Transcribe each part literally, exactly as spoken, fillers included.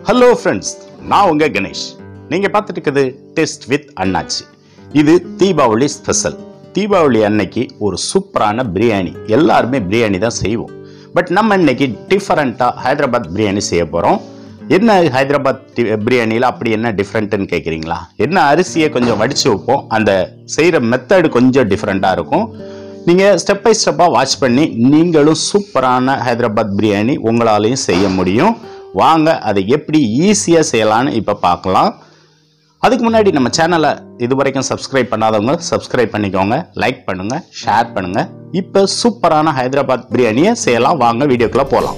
Hello friends, நான் உங்க கணேஷ். நீங்க பார்த்துட்டு இருக்கிறது டேஸ்ட் வித் அண்ணாச்சி. இது தீபாவளி ஸ்பெஷல். தீபாவளி அன்னைக்கு ஒரு சூப்பரான பிரியாணி. எல்லாருமே பிரியாணி தான் செய்வோம். பட் நம்ம இன்னைக்கு டிஃபரெண்ட்டாக ஹைதராபாத் பிரியாணி செய்ய போகிறோம். என்ன ஹைதராபாத் பிரியாணியில் அப்படி என்ன டிஃப்ரெண்ட்டுன்னு கேட்குறீங்களா? என்ன அரிசியை கொஞ்சம் வடித்து வைப்போம். அந்த செய்கிற மெத்தடு கொஞ்சம் டிஃப்ரெண்ட்டாக இருக்கும். நீங்கள் ஸ்டெப் பை ஸ்டெப்பாக வாட்ச் பண்ணி நீங்களும் சூப்பரான ஹைதராபாத் பிரியாணி உங்களாலையும் செய்ய முடியும். வாங்க அதை எப்படி ஈஸியாக செய்யலான்னு இப்போ பார்க்கலாம். அதுக்கு முன்னாடி நம்ம சேனலை இது வரைக்கும் சப்ஸ்கிரைப் பண்ணாதவங்க சப்ஸ்கிரைப் பண்ணிக்கோங்க, லைக் பண்ணுங்கள், ஷேர் பண்ணுங்கள். இப்போ சூப்பரான ஹைதராபாத் பிரியாணியை செய்யலாம். வாங்க வீடியோக்குள்ளே போகலாம்.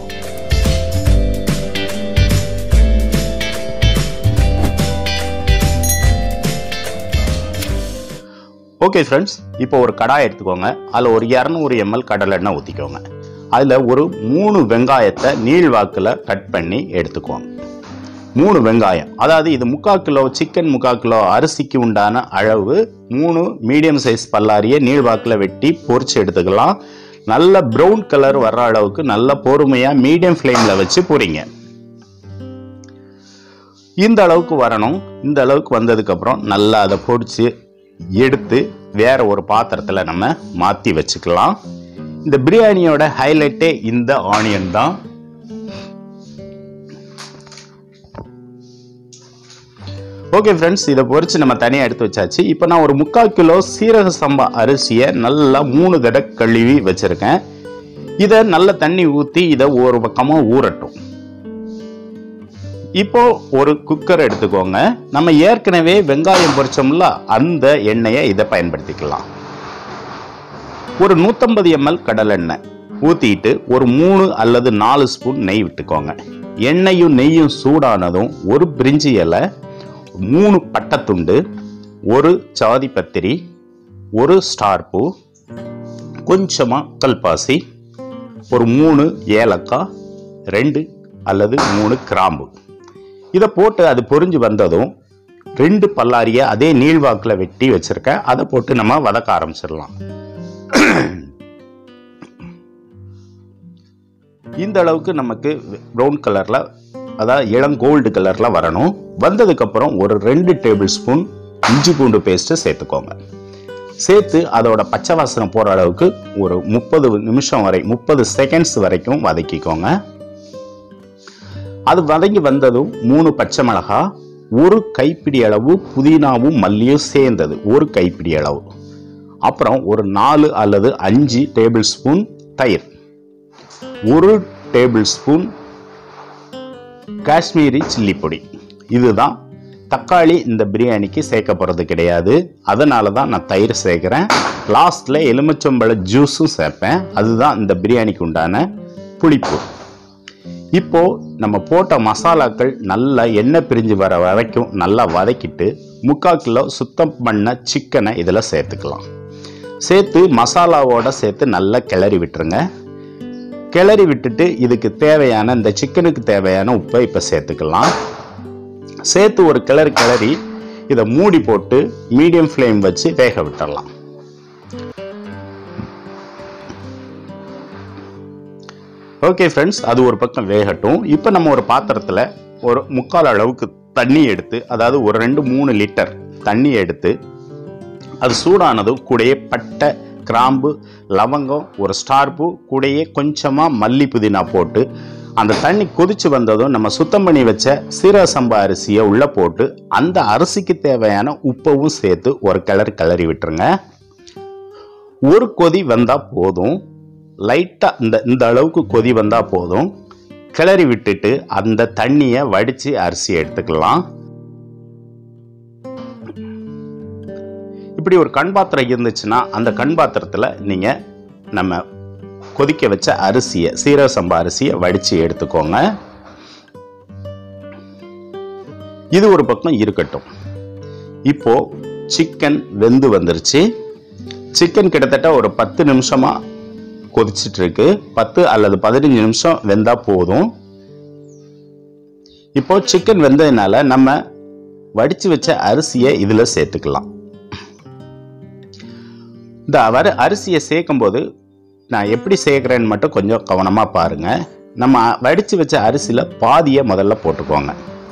ஓகே ஃப்ரெண்ட்ஸ், இப்போ ஒரு கடாய் எடுத்துக்கோங்க. அதில் ஒரு இரநூறு எம்எல் கடலை எண்ணெய் ஊற்றிக்கோங்க. அதில் ஒரு மூணு வெங்காயத்தை நீள்வாக்கில் கட் பண்ணி எடுத்துக்கோங்க. மூணு வெங்காயம், அதாவது இது முக்கால் கிலோ சிக்கன், முக்கால் கிலோ அரிசிக்கு உண்டான அளவு. மூணு மீடியம் சைஸ் பல்லாரியை நீள்வாக்கில் வெட்டி பொரிச்சு எடுத்துக்கலாம். நல்ல ப்ரௌன் கலர் வர்ற அளவுக்கு நல்ல பொறுமையாக மீடியம் ஃப்ளேமில் வச்சு பொரிங்க. இந்த அளவுக்கு வரணும். இந்த அளவுக்கு வந்ததுக்கப்புறம் நல்லா அதை பொரிச்சு எடுத்து வேற ஒரு பாத்திரத்தில் நம்ம மாற்றி வச்சுக்கலாம். இந்த பிரியாணியோட ஹைலைட்டே இந்த ஆனியன் தான். ஓகே ஃப்ரெண்ட்ஸ், இதை பொரிச்சு நம்ம தனியாக எடுத்து வச்சாச்சு. இப்போ நான் ஒரு முக்கால் கிலோ சீரக சம்பா அரிசியை நல்லா மூணு தடவை கழுவி வச்சிருக்கேன். இதை நல்ல தண்ணி ஊற்றி இதை ஒரு பக்கமாக ஊறட்டும். இப்போ ஒரு குக்கர் எடுத்துக்கோங்க. நம்ம ஏற்கனவே வெங்காயம் பொரிச்சோம்ல, அந்த எண்ணெயை இதை பயன்படுத்திக்கலாம். ஒரு நூற்றம்பது எம்எல் கடலெண்ணெய் ஊற்றிட்டு ஒரு மூணு அல்லது நாலு ஸ்பூன் நெய் விட்டுக்கோங்க. எண்ணெயும் நெய்யும் சூடானதும் ஒரு பிரிஞ்சி இலை, மூணு பட்டைத்துண்டு, ஒரு சாதி பத்திரி, ஒரு ஸ்டார் பூ, கொஞ்சமாக கல்பாசி, ஒரு மூணு ஏலக்காய், ரெண்டு அல்லது மூணு கிராம்பு. இதை போட்டு அது பொரிஞ்சு வந்ததும் ரெண்டு பல்லாரியை அதே நீள்வாக்கில் வெட்டி வச்சிருக்கேன். அதை போட்டு நம்ம வதக்க ஆரம்பிச்சிடலாம். இந்த அளவுக்கு நமக்கு ப்ரௌன் கலர்ல, அதாவது இளம் கோல்டு கலர்ல வரணும். வந்ததுக்கு அப்புறம் ஒரு ரெண்டு டேபிள் ஸ்பூன் இஞ்சி பூண்டு பேஸ்ட் சேர்த்துக்கோங்க. சேர்த்து அதோட பச்சை வாசனை போற அளவுக்கு ஒரு முப்பது நிமிஷம் வரை முப்பது செகண்ட்ஸ் வரைக்கும் வதக்கிக்கோங்க. அது வதங்கி வந்ததும் மூணு பச்சை மிளகாய், ஒரு கைப்பிடி அளவு புதினாவும் மல்லியும் சேர்ந்தது ஒரு கைப்பிடி அளவு, அப்புறம் ஒரு நாலு அல்லது அஞ்சு டேபிள் ஸ்பூன் தயிர், ஒரு டேபிள் ஸ்பூன் காஷ்மீரி சில்லி பொடி. இதுதான். தக்காளி இந்த பிரியாணிக்கு சேர்க்க போகிறது கிடையாது. அதனால தான் நான் தயிர் சேர்க்குறேன். லாஸ்ட்ல எலுமிச்சம்பழ ஜூஸும் சேர்ப்பேன். அதுதான் இந்த பிரியாணிக்கு உண்டான புளிப்பு. இப்போ நம்ம போட்ட மசாலாக்கள் நல்லா எண்ணெய் பிரிஞ்சு வர வரைக்கும் நல்லா வதக்கிட்டு முக்கால் கிலோ சுத்தம் பண்ண சிக்கனை இதில் சேர்த்துக்கலாம். சேர்த்து மசாலாவோட சேர்த்து நல்லா கிளறி விட்டுருங்க. கிளறி விட்டுட்டு இதுக்கு தேவையான, இந்த சிக்கனுக்கு தேவையான உப்பை இப்போ சேர்த்துக்கலாம். சேர்த்து ஒரு கிளறி கிளறி இதை மூடி போட்டு மீடியம் ஃப்ளேம் வச்சு வேக விட்டுடலாம். ஓகே ஃப்ரெண்ட்ஸ், அது ஒரு பக்கம் வேகட்டும். இப்போ நம்ம ஒரு பாத்திரத்தில் ஒரு முக்கால் அளவுக்கு தண்ணி எடுத்து, அதாவது ஒரு ரெண்டு மூணு லிட்டர் தண்ணி எடுத்து, அது சூடானதும் கூடையே பட்டை, கிராம்பு, லவங்கம், ஒரு ஸ்டார் பூ, கூடையே கொஞ்சமாக மல்லி புதினா போட்டு அந்த தண்ணி கொதிச்சு வந்ததும் நம்ம சுத்தம் பண்ணி வச்ச சீரக சம்பா அரிசியை உள்ளே போட்டு அந்த அரிசிக்கு தேவையான உப்பவும் சேர்த்து ஒரு கிளறி கிளறி விட்டுருங்க. ஒரு கொதி வந்தால் போதும். லைட்டாக இந்த இந்த அளவுக்கு கொதி வந்தால் போதும். கிளறி விட்டுட்டு அந்த தண்ணியை வடித்து அரிசி எடுத்துக்கலாம். இப்படி ஒரு கண் பாத்திரம் இருந்துச்சுன்னா அந்த கண் பாத்திரத்தில் நீங்கள் நம்ம கொதிக்க வச்ச அரிசியை, சீரக சம்பா அரிசியை வடித்து எடுத்துக்கோங்க. இது ஒரு பக்கம் இருக்கட்டும். இப்போ சிக்கன் வெந்து வந்துருச்சு. சிக்கன் கிட்டத்தட்ட ஒரு பத்து நிமிஷமா கொதிச்சிட்டு இருக்கு. பத்து அல்லது பதினஞ்சு நிமிஷம் வெந்தா போதும். இப்போ சிக்கன் வெந்ததுனால நம்ம வடிச்சு வச்ச அரிசியை இதுல சேர்த்துக்கலாம். இந்த அவர் அரிசியை சேர்க்கும் போது நான் எப்படி சேர்க்குறேன்னு மட்டும் கொஞ்சம் கவனமாக பாருங்கள். நம்ம வடித்து வச்ச அரிசியில் பாதியை முதல்ல போட்டுக்கோங்க.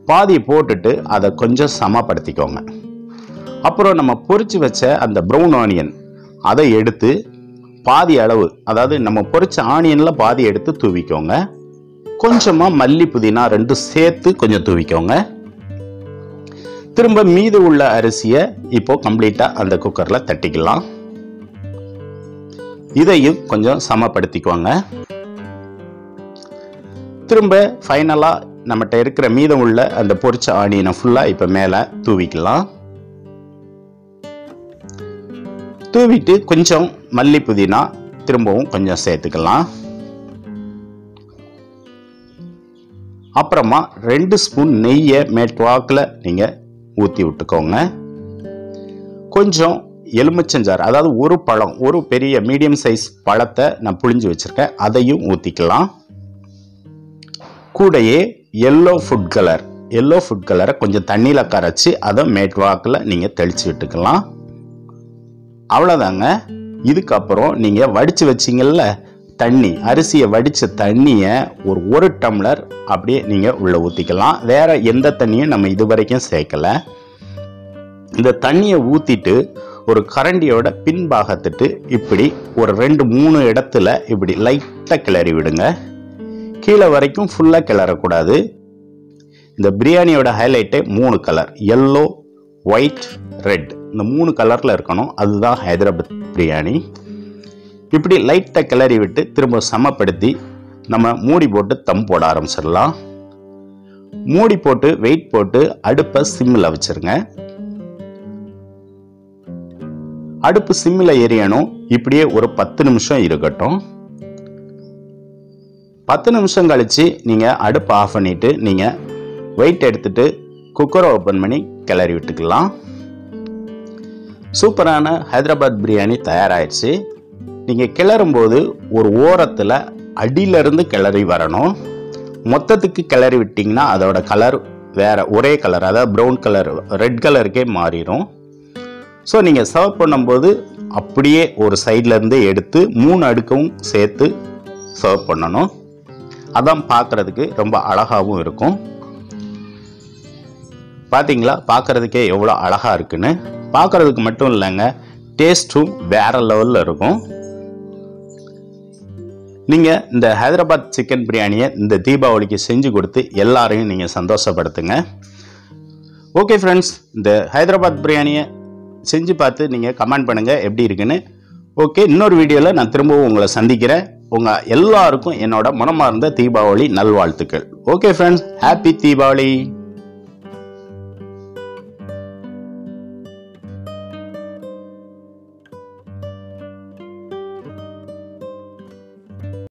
பாதி போட்டுட்டு அதை கொஞ்சம் சமப்படுத்திக்கோங்க. அப்புறம் நம்ம பொரிச்சு வச்ச அந்த ப்ரௌன் ஆனியன் அதை எடுத்து பாதி அளவு, அதாவது நம்ம பொரிச்ச ஆனியன்ல பாதி எடுத்து தூவிக்கோங்க. கொஞ்சமா மல்லி புதினா ரெண்டும் சேர்த்து கொஞ்சம் தூவிக்கோங்க. திரும்ப மீது உள்ள அரிசியை இப்போ கம்ப்ளீட்டா அந்த குக்கர்ல தட்டிக்கலாம். இதையும் கொஞ்சம் சமப்படுத்திக்கோங்க. திரும்ப ஃபைனலா நம்மகிட்ட இருக்கிற மீதம் உள்ள அந்த பொரிச்ச ஆனியனை ஃபுல்லா இப்ப மேல தூவிக்கலாம். தூவிட்டு கொஞ்சம் மல்லி புதினா திரும்பவும் கொஞ்சம் சேர்த்துக்கலாம். அப்புறமா ரெண்டு ஸ்பூன் நெய்யை மேட்வாக்கில் நீங்க ஊற்றி விட்டுக்கோங்க. கொஞ்சம் எலுமிச்சஞ்சாறு, அதாவது ஒரு பழம், ஒரு பெரிய மீடியம் சைஸ் பழத்தை நான் புழிஞ்சு வச்சிருக்கேன், அதையும் ஊற்றிக்கலாம். கூடையே yellow food colour yellow food கலரை கொஞ்சம் தண்ணியில் கரைச்சி அதை மேட்வாக்கில் நீங்கள் தெளித்து விட்டுக்கலாம். அவ்வளோதாங்க. இதுக்கப்புறம் நீங்கள் வடித்து வச்சிங்கல்ல தண்ணி, அரிசியை வடித்த தண்ணியை ஒரு ஒரு டம்ளர் அப்படியே நீங்கள் உள்ளே ஊற்றிக்கலாம். வேற எந்த தண்ணியும் நம்ம இது வரைக்கும் சேர்க்கலை. இந்த தண்ணியை ஊற்றிட்டு ஒரு கரண்டியோட பின்பாகத்துட்டு இப்படி ஒரு ரெண்டு மூணு இடத்துல இப்படி லைட்டாக கிளறி விடுங்க. கீழே வரைக்கும் ஃபுல்லாக கிளறக்கூடாது. இந்த பிரியாணியோட ஹைலைட்டே மூணு கலர், எல்லோ, ஒயிட், ரெட், இந்த மூணு கலரில் இருக்கணும். அதுதான் ஹைதராபாத் பிரியாணி. இப்படி லைட்டாக கிளறி விட்டு திரும்ப சமப்படுத்தி நம்ம மூடி போட்டு தம் போட ஆரம்பிச்சிடலாம். மூடி போட்டு வெயிட் போட்டு அடுப்பை சிம்மில் வச்சிருங்க. அடுப்பு சிம்மில் எரியணும். இப்படியே ஒரு பத்து நிமிஷம் இருக்கட்டும். பத்து நிமிஷம் கழிச்சு நீங்கள் அடுப்பை ஆஃப் பண்ணிட்டு நீங்கள் வெயிட் எடுத்துட்டு குக்கரை ஓப்பன் பண்ணி கிளறி விட்டுக்கலாம். சூப்பரான ஹைதராபாத் பிரியாணி தயாராகிடுச்சு. நீங்கள் கிளறும்போது ஒரு ஓரத்தில் அடியிலிருந்து கிளறி வரணும். மொத்தத்துக்கு கிளறி விட்டிங்கன்னா அதோட கலர் வேற ஒரே கலர், அதாவது ப்ரௌன் கலர், ரெட் கலருக்கே மாறிடும். ஸோ நீங்கள் சர்வ் பண்ணும்போது அப்படியே ஒரு சைட்லேருந்து எடுத்து மூணு அடுக்கவும் சேர்த்து சர்வ் பண்ணணும். அதான் பார்க்குறதுக்கு ரொம்ப அழகாகவும் இருக்கும். பார்த்தீங்களா, பார்க்குறதுக்கே எவ்வளோ அழகாக இருக்குன்னு. பார்க்குறதுக்கு மட்டும் இல்லைங்க, டேஸ்ட்டும் வேற லெவலில் இருக்கும். நீங்கள் இந்த ஹைதராபாத் சிக்கன் பிரியாணியை இந்த தீபாவளிக்கு செஞ்சு கொடுத்து எல்லாரையும் நீங்கள் சந்தோஷப்படுத்துங்க. ஓகே ஃப்ரெண்ட்ஸ், இந்த ஹைதராபாத் பிரியாணியை செஞ்சு பார்த்து நீங்கள் கமெண்ட் பண்ணுங்கள் எப்படி இருக்குன்னு. ஓகே, இன்னொரு வீடியோவில் நான் திரும்பவும் உங்களை சந்திக்கிறேன். உங்கள் எல்லாருக்கும் என்னோட மனமார்ந்த தீபாவளி நல்வாழ்த்துக்கள். Okay friends, happy Deepavali.